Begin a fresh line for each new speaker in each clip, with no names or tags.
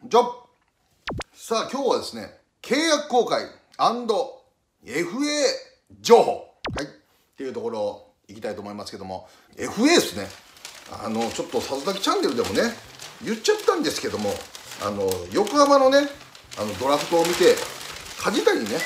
じゃさあ今日はですね、契約更改 &FA 情報、はいっていうところをいきたいと思いますけども、 FA ですね。ちょっとさずだきチャンネルでもね言っちゃったんですけども、横浜のねドラフトを見て梶谷ね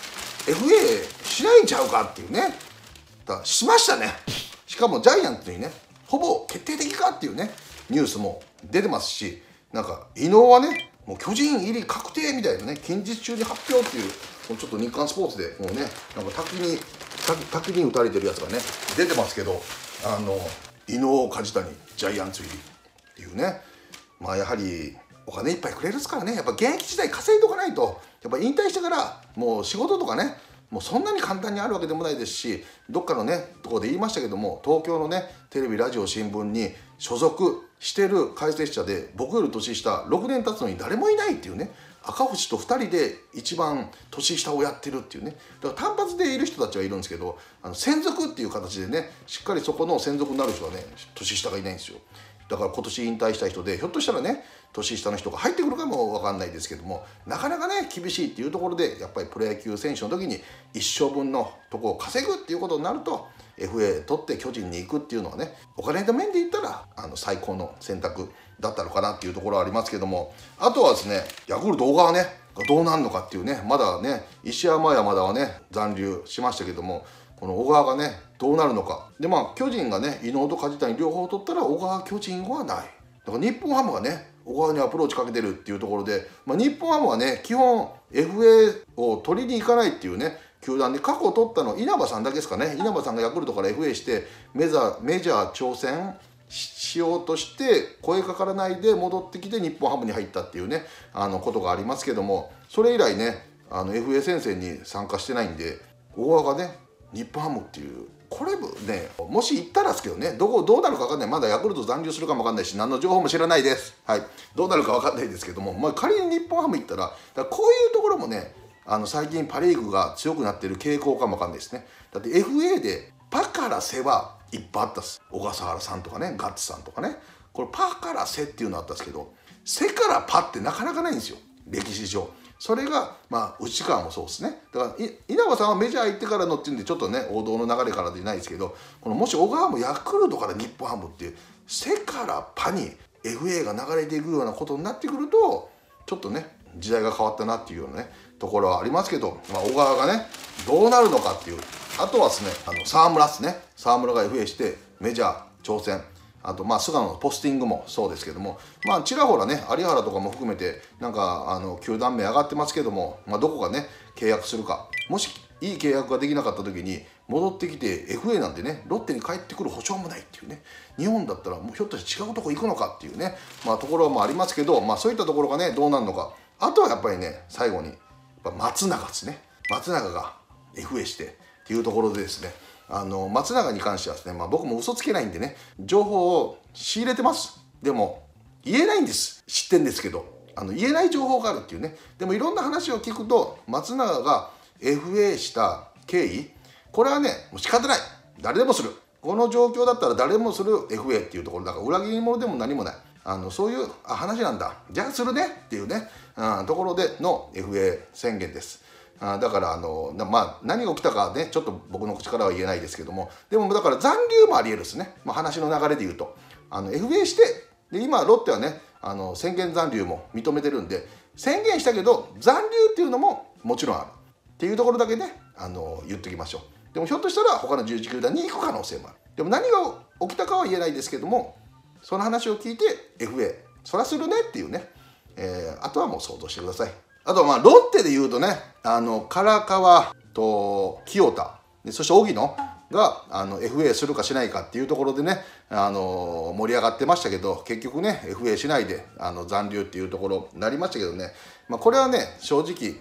FA しないんちゃうかっていうね、しましたね。しかもジャイアンツにねほぼ決定的かっていうねニュースも出てますし、なんか伊能はねもう巨人入り確定みたいなね、近日中に発表っていう、もうちょっと日刊スポーツでもうねなんか滝に打たれてるやつがね出てますけど、伊能梶谷ジャイアンツ入りっていうね、まあやはりお金いっぱいくれるっすからね、やっぱ現役時代稼いとかないと、やっぱ引退してからもう仕事とかねもうそんなに簡単にあるわけでもないですし、どっかのねところで言いましたけども、東京のねテレビラジオ新聞に所属してる解説者で僕より年下6年経つのに誰もいないっていうね、赤星と2人で一番年下をやってるっていうね、だから単発でいる人たちはいるんですけど、専属っていう形でねしっかりそこの専属になる人はね年下がいないんですよ。だから今年引退した人でひょっとしたらね年下の人が入ってくるかも分かんないですけども、なかなかね厳しいっていうところで、やっぱりプロ野球選手の時に一生分のとこを稼ぐっていうことになると FA 取って巨人に行くっていうのはね、お金の面で言ったら最高の選択だったのかなっていうところはありますけども、あとはですねヤクルト小川ねがどうなるのかっていうね、まだね石山山田はね残留しましたけども、この小川がねどうなるのかで、巨人がね伊能と梶谷両方取ったら小川巨人はない。だから日本ハムがね小川にアプローチかけてるっていうところで、日本ハムはね基本 FA を取りに行かないっていうね球団で、過去取ったの稲葉さんだけですかね。稲葉さんがヤクルトから FA してメジャー挑戦しようとして声かからないで戻ってきて日本ハムに入ったっていうねことがありますけども、それ以来ねFA 戦線に参加してないんで、小川がね日本ハムっていう、これねもし行ったらですけどね、どうなるか分かんない、まだヤクルト残留するかも分かんないし何の情報も知らないです。はい、どうなるか分かんないですけども、仮に日本ハム行ったら、こういうところもね最近パ・リーグが強くなってる傾向かも分かんないですね。だって FA でパからセはいっぱいあったっす。小笠原さんとかねガッツさんとかね、これパからセっていうのあったんですけど、セからパってなかなかないんですよ歴史上。それが内川もそうですね。だから稲葉さんはメジャー行ってからのっていうんでちょっとね王道の流れからでないですけど、このもし小川もヤクルトから日本ハムっていうセからパに FA が流れていくようなことになってくると、ちょっとね時代が変わったなっていうようなねところはありますけど、小川がねどうなるのかっていう、あとはですね沢村ですね。沢村が FA してメジャー挑戦、あと菅野のポスティングもそうですけども、ちらほらね有原とかも含めてなんか球団名上がってますけども、どこがね契約するか、もしいい契約ができなかった時に戻ってきて FA なんてねロッテに帰ってくる保証もないっていうね、日本だったらもうひょっとして違うとこ行くのかっていうねところもありますけど、そういったところがねどうなるのか。あとはやっぱりね最後にやっぱ松永ですね。松永が FA してっていうところでですね、松永に関してはですね、僕も嘘つけないんでね情報を仕入れてます。でも言えないんです。知ってんですけど言えない情報があるっていうね。でもいろんな話を聞くと松永が FA した経緯、これはねもう仕方ない、誰でもする、この状況だったら誰でもする FA っていうところだから、裏切り者でも何もない、そういう話なんだ、じゃあするねっていうね、ところでの FA 宣言です。だから何が起きたかねちょっと僕の口からは言えないですけども、でもだから残留もありえるですね。話の流れで言うとFA してで、今ロッテはね宣言残留も認めてるんで、宣言したけど残留っていうのももちろんあるっていうところだけね言っておきましょう。でもひょっとしたら他の11球団に行く可能性もある。でも何が起きたかは言えないですけども、その話を聞いて FA そらするねっていうね、あとはもう想像してください。あとはロッテでいうとね唐川と清田で、そして荻野がFA するかしないかっていうところでね盛り上がってましたけど、結局ね FA しないで残留っていうところになりましたけどね、これはね正直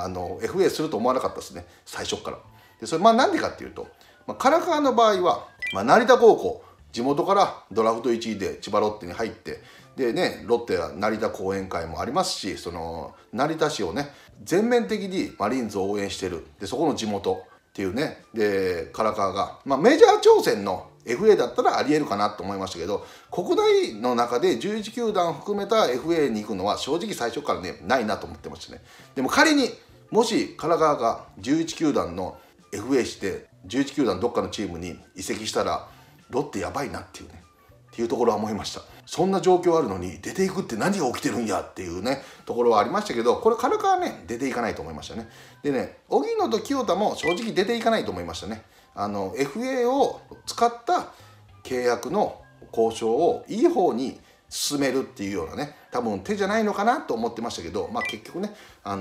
FA すると思わなかったですね最初から。でそれなんでかっていうと、唐川の場合は、成田高校地元からドラフト1位で千葉ロッテに入って、でねロッテは成田後援会もありますし、その成田市をね全面的にマリーンズを応援してる、でそこの地元っていうね、で唐川が、メジャー挑戦の FA だったらありえるかなと思いましたけど、国内の中で11球団含めた FA に行くのは正直最初からねないなと思ってましたね。でも仮にもし唐川が11球団の FA して11球団どっかのチームに移籍したらロッテやばいなっていうねっていうところは思いました。そんな状況あるのに出ていくって何が起きてるんやっていうねところはありましたけど、これ軽くはね出ていかないと思いましたね。でね、荻野と清田も正直出ていかないと思いましたね。FA を使った契約の交渉をいい方に進めるっていうようなね多分手じゃないのかなと思ってましたけど、結局ね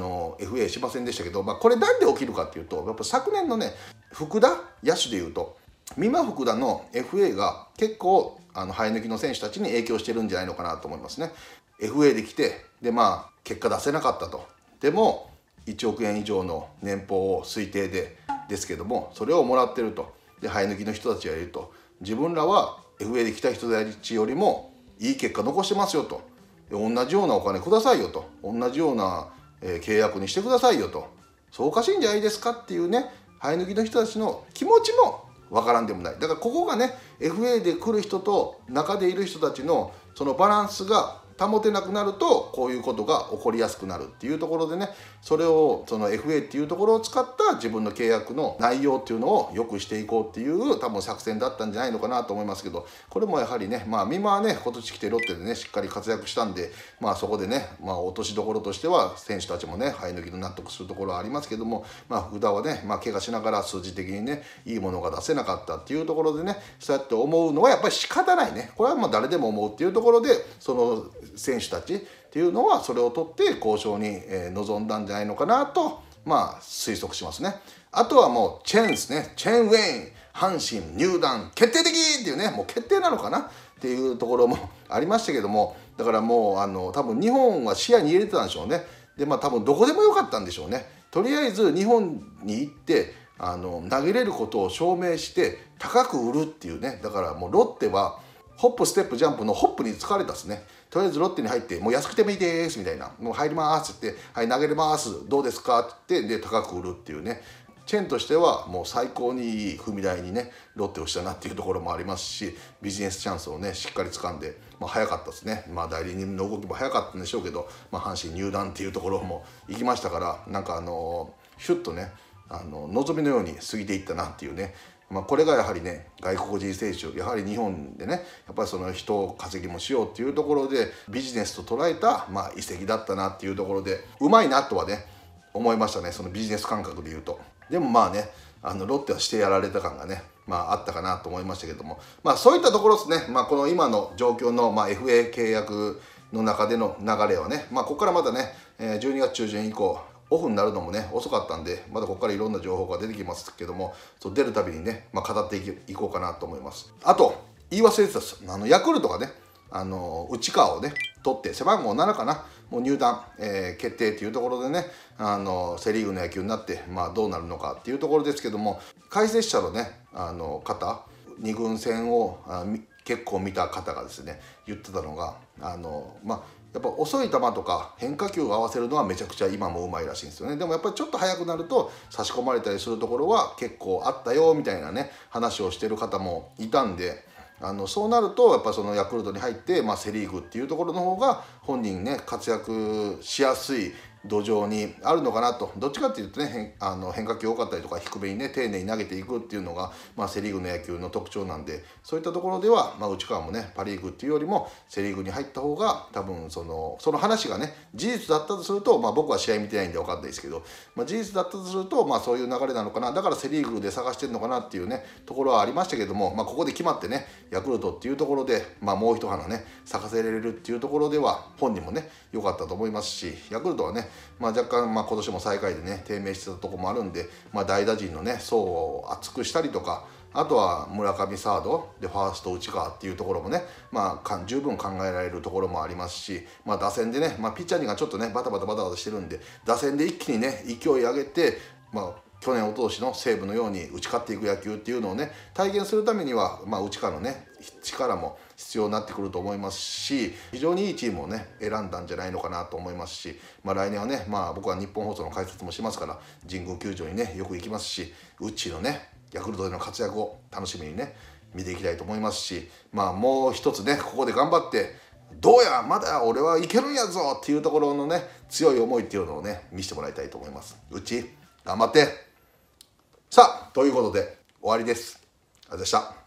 FA しませんでしたけど、これなんで起きるかっていうと、やっぱ昨年のね福田野手でいうと美馬福田の FA が結構生え抜きの選手たちに影響してるんじゃないのかなと思いますね。FA で来てで結果出せなかったと。でも1億円以上の年俸を推定ですけども、それをもらってると。で生え抜きの人たちがいると、自分らは FA で来た人たちよりもいい結果残してますよと。同じようなお金くださいよと。同じような契約にしてくださいよと。そうおかしいんじゃないですかっていうね生え抜きの人たちの気持ちもわからんでもない。だからここがね FA で来る人と中でいる人たちのそのバランスが保てなくなるとこういうことが起こりやすくなるっていうところでね、それをその FA っていうところを使った自分の契約の内容っていうのを良くしていこうっていう多分作戦だったんじゃないのかなと思いますけど、これもやはりね美馬はね今年来てロッテでねしっかり活躍したんで、そこでね落としどころとしては選手たちもね生え抜きの納得するところはありますけども、福田はね怪我しながら数字的にねいいものが出せなかったっていうところでね、そうやって思うのはやっぱり仕方ないね。これは誰でも思うっていうところで、その選手たちっていうのはそれを取って交渉に臨んだんじゃないのかなと推測しますね。あとはもうチェーンですね。チェーンウェイン阪神入団決定的っていうね、もう決定なのかなっていうところもありましたけども、だからもう多分日本は視野に入れてたんでしょうね。で多分どこでもよかったんでしょうね。とりあえず日本に行って投げれることを証明して高く売るっていうね。だからもうロッテはホップステップジャンプのホップに疲れたですね。とりあえずロッテに入ってもう安くてもいいですみたいな、もう入りますって言って、はい投げれますどうですかって言って高く売るっていうね、チェーンとしてはもう最高にいい踏み台にねロッテをしたなっていうところもありますし、ビジネスチャンスをねしっかり掴んで、早かったですね。代理人の動きも早かったんでしょうけど、阪神入団っていうところも行きましたから、シュッとね望みのように過ぎていったなっていうね。これがやはりね外国人選手、やはり日本でねやっぱりその人を稼ぎもしようっていうところでビジネスと捉えた移籍だったなっていうところで、うまいなとはね思いましたね、そのビジネス感覚でいうと。でもロッテはしてやられた感がねあったかなと思いましたけども、そういったところですね。この今の状況のFA 契約の中での流れはね、ここからまたね12月中旬以降オフになるのもね遅かったんで、まだここからいろんな情報が出てきますけども、出るたびにね、語っていこうかなと思います。あと言い忘れてたです。ヤクルトがね内川をね取って背番号7かな、もう入団、決定というところでねセ・リーグの野球になってどうなるのかっていうところですけども、解説者のね方、2軍戦を結構見た方がですね言ってたのがやっぱ遅い球とか変化球を合わせるのはめちゃくちゃ今もうまいらしいんですよね。でもやっぱりちょっと速くなると差し込まれたりするところは結構あったよみたいなね話をしてる方もいたんで、そうなるとやっぱそのヤクルトに入ってセ・リーグっていうところの方が本人ね活躍しやすい土壌にあるのかなと。どっちかっていうとね変化球多かったりとか低めにね丁寧に投げていくっていうのがセ・リーグの野球の特徴なんで、そういったところでは内川もねパ・リーグっていうよりもセ・リーグに入った方が多分その話がね事実だったとすると、僕は試合見てないんで分かんないですけど、事実だったとするとそういう流れなのかな、だからセ・リーグで探してるのかなっていうねところはありましたけども、ここで決まってねヤクルトっていうところでもう一花ね咲かせられるっていうところでは本人もね良かったと思いますし、ヤクルトはね若干今年も最下位でね低迷してたところもあるんで、代打陣のね層を厚くしたりとか、あとは村上サードでファースト内川っていうところもね十分考えられるところもありますし、打線でねピッチャーがちょっとねバタバタしてるんで、打線で一気にね勢い上げて去年一昨年の西武のように打ち勝っていく野球っていうのをね体現するためには内川のね力も必要になってくると思いますし、非常にいいチームをね選んだんじゃないのかなと思いますし、来年はね僕は日本放送の解説もしますから神宮球場にねよく行きますし、ウッチーのねヤクルトでの活躍を楽しみにね見ていきたいと思いますし、まあもう一つね、ここで頑張ってどうやまだ俺はいけるんやぞっていうところのね強い思いっていうのをね見せてもらいたいと思います。うち頑張って。さあということで終わりです。ありがとうございました。